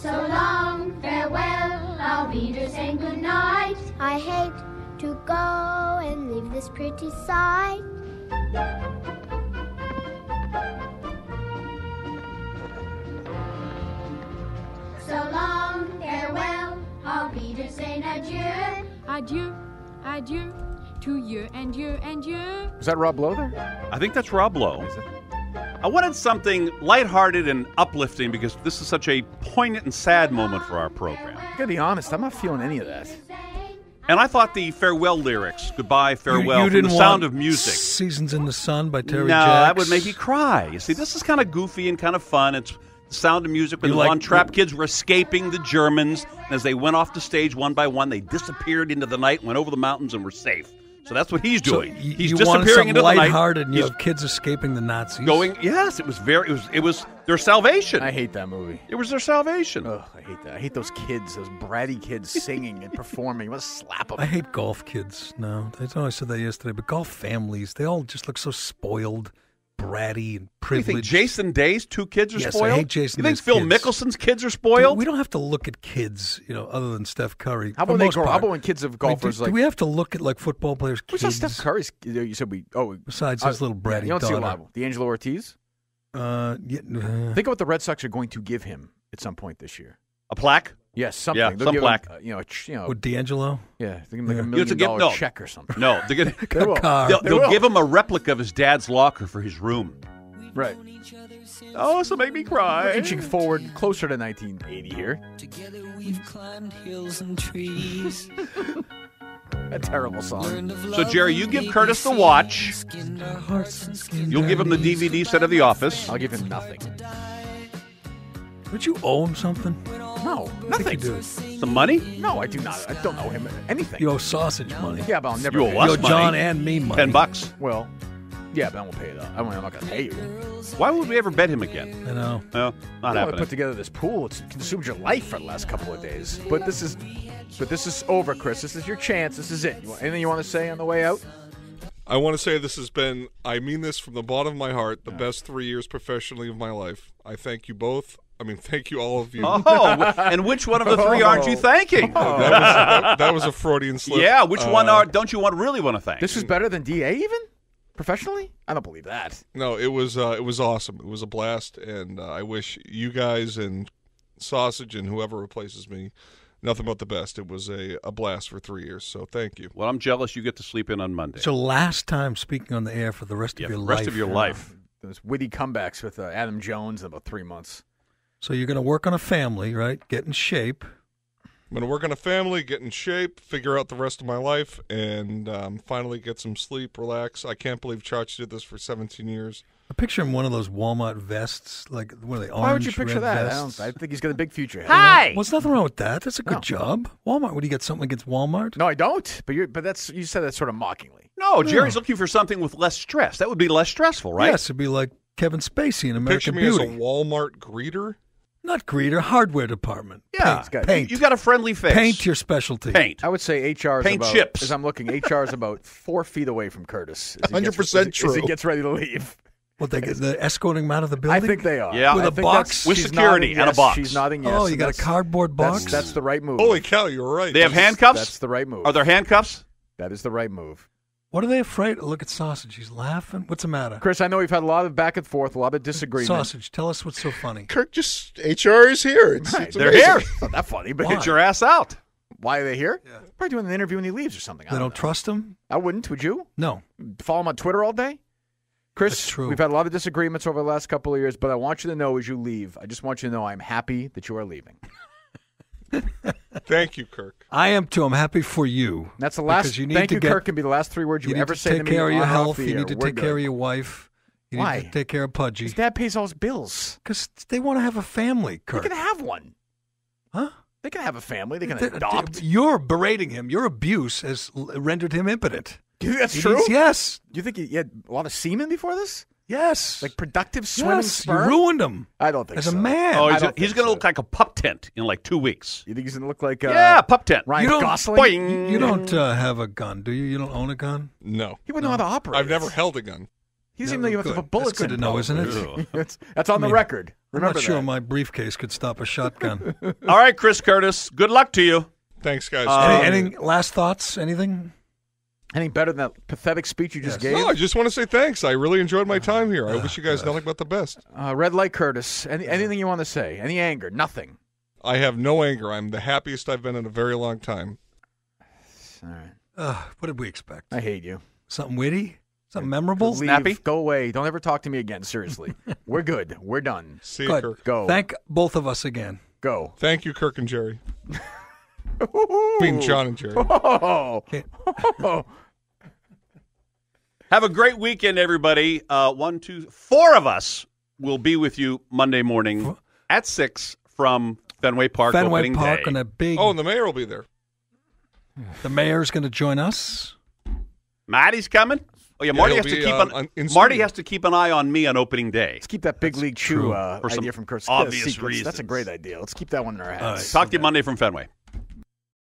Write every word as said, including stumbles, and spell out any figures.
So long, farewell, I'll be there saying goodnight. I hate to go and leave this pretty sight. So long, farewell, I'll be there saying adieu. Adieu, adieu, to you and you and you. Is that Rob Lowe there? I think that's Rob Lowe. I wanted something lighthearted and uplifting because this is such a poignant and sad moment for our program. I gotta be honest, I'm not feeling any of that. And I thought the farewell lyrics, goodbye, farewell, You, you from didn't the Sound want of Music. Seasons in the Sun by Terry No, Jacks? that would make me cry. You see, this is kind of goofy and kind of fun. It's the Sound of Music when You the like- Von Trapp kids were escaping the Germans. And as they went off the stage one by one, they disappeared into the night, went over the mountains, and were safe. So that's what he's doing. So y- he's you disappearing wanted something into the night. lighthearted, and you He's have kids escaping the Nazis. going. Yes, it was very. It was. It was their salvation. I hate that movie. It was their salvation. Ugh, I hate that. I hate those kids, those bratty kids singing and performing. You want to slap them. I hate golf kids. No, I know I said that yesterday, but golf families, they all just look so spoiled, bratty, and You privileged. think Jason Day's two kids are Yes, I spoiled? hate Jason You think Day's Phil kids. Mickelson's kids are Dude, spoiled? we don't have to look at kids, you know, other than Steph Curry. How for about they most grow? How part. about when kids of I mean, golfers do, like? do we have to look at like football players' Who's kids? that Steph Curry's? You said we. Oh, Besides uh, his little bratty You don't see a daughter. lot. D'Angelo Ortiz. Uh, yeah, uh, Think of what the Red Sox are going to give him at some point this year. A plaque? Yes, something. Yeah, They'll some give plaque. Him, uh, you know, a ch- you know. with D'Angelo. Yeah, they can make Yeah. a It's million a gift- dollar no. check or something. No, they're gonna. They will. A car. They'll, They they'll will. give him a replica of his dad's locker for his room. Right. Oh, so make me We're cry. inching forward closer to nineteen eighty here. Together we've climbed hills and trees. A terrible song. So, Jerry, you give Curtis the watch. You'll give him the D V D set of The Office. I'll give him nothing. Would you owe him something? No, I nothing. think you do. Some money? No, I do not. I don't owe him anything. You owe sausage money. Yeah, but I'll never. You owe pay us You it. owe money. John and me money. Ten bucks. Well, yeah, but I won't pay it. I'm not going to pay you. Why would we ever bet him again? I know. No, not I want to happening. put together this pool. It's consumed your life for the last couple of days. But this is, but this is over, Chris. This is your chance. This is it. You want, anything you want to say on the way out? I want to say this has been, I mean this from the bottom of my heart, the best three years professionally of my life. I thank you both. I mean, thank you all of you. Oh, and which one of the three aren't you thanking? That, was, that, that was a Freudian slip. Yeah, which one Uh, are don't you want really want to thank? This is better than D A even professionally. I don't believe that. No, it was uh, it was awesome. It was a blast, and uh, I wish you guys and Sausage and whoever replaces me nothing but the best. It was a, a blast for three years, so thank you. Well, I'm jealous you get to sleep in on Monday. So last time speaking on the air for the rest yeah, of your the life. rest of your life. Those witty comebacks with uh, Adam Jones in about three months. So you're going to work on a family, right? Get in shape. I'm going to work on a family, get in shape, figure out the rest of my life, and um, finally get some sleep, relax. I can't believe Charch did this for seventeen years. I picture him one of those Walmart vests, like what are they, orange, Why would you picture red that? I, vests? don't, I think he's got a big future ahead. Hi. Well, there's nothing wrong with that. That's a good No. job. Walmart, would you get something against Walmart? No, I don't. But you're, but that's you said that sort of mockingly. No, Jerry's looking for something with less stress. That would be less stressful, right? Yes, it'd be like Kevin Spacey in Picture American me Beauty. as a Walmart greeter. Not greeter, hardware department. Yeah. He's got- Paint. You got a friendly face. Paint your specialty. Paint. I would say H R is Paint about, chips. as I'm looking, H R is about four feet away from Curtis. as he one hundred percent gets- as he- As he true. gets ready to leave. What, they get the escorting him out of the building? I think they are. Yeah. With I a think box? that's- With she's security nodding and a yes. box. She's nodding yes. Oh, you and got a that's- cardboard box? That's, that's the right move. Holy cow, you're right. They have That's- handcuffs? That's the right move. Are there handcuffs? That is the right move. What are they afraid? Look at Sausage. He's laughing. What's the matter? Chris, I know we've had a lot of back and forth, a lot of disagreement. Sausage, tell us what's so funny. Kirk, just H R is here. It's, Right. it's They're amazing. here. It's not that funny, but Why? Get your ass out. why are they here? Probably doing an interview when he leaves or something. I They don't don't know. trust him? I wouldn't. Would you? No. Follow him on Twitter all day? Chris, That's true. we've had a lot of disagreements over the last couple of years, but I want you to know as you leave, I just want you to know I'm happy that you are leaving. Thank you, Kirk. I am too. I'm happy for you. That's the last. Because you need thank to you, get, Kirk, can be the last three words you, You need ever to say take to me. care of your on health. off the You air. need to We're take good. care of your wife. You Why? need to take care of Pudgy. His dad pays all his bills. Because they want to have a family, They Kirk. can have one. Huh? They can have a family. They can Th- adopt. You're berating him. Your abuse has l- rendered him impotent. Do you think that's He true? needs- yes. Do you think he, he had a lot of semen before this? Yes. Like productive swimming yes. You sperm? ruined him I don't think as so. a man. Oh, I he's, don't he's think going to so. look like a pup tent in like two weeks. You think he's going to look like uh, yeah, pup tent. Ryan you don't, Gosling? Boing. You don't uh, have a gun, do you? You don't own a gun? No. He wouldn't know how to operate. I've never held a gun. He's Yeah, even though you have good. to put bullets That's good in. to know, isn't probably. it? That's, that's on I mean, the record. I'm Remember not sure that. my briefcase could stop a shotgun. All right, Chris Curtis. Good luck to you. Thanks, guys. Um, any, any last thoughts? Anything? Anything better than that pathetic speech you just Yes. gave? No, I just want to say thanks. I really enjoyed my time here. I wish you guys nothing but the best. Uh, Red Light Curtis. Any, anything you want to say? Any anger? Nothing. I have no anger. I'm the happiest I've been in a very long time. All right. Uh, what did we expect? I hate you. Something witty? Something memorable? Leave. Snappy? Go away. Don't ever talk to me again. Seriously. We're good. We're done. See you, Good. Kirk. Go. Thank both of us again. Go. Thank you, Kirk and Jerry. I mean, John and Jerry. Oh. Oh. Have a great weekend, everybody. Uh, one, two, four of us will be with you Monday morning at six from Fenway Park Fenway opening Park day. on a big. Oh, and the mayor will be there. The mayor's going to join us. Marty's coming. Oh yeah, Yeah, Marty he'll has to be, keep uh, an on- in Marty studio. has to keep an eye on me on opening day. Let's keep that big That's league chew true. uh, For some idea from Chris. obvious That's a reasons. great idea. Let's keep that one in our heads. All right. Talk to you Monday from Fenway.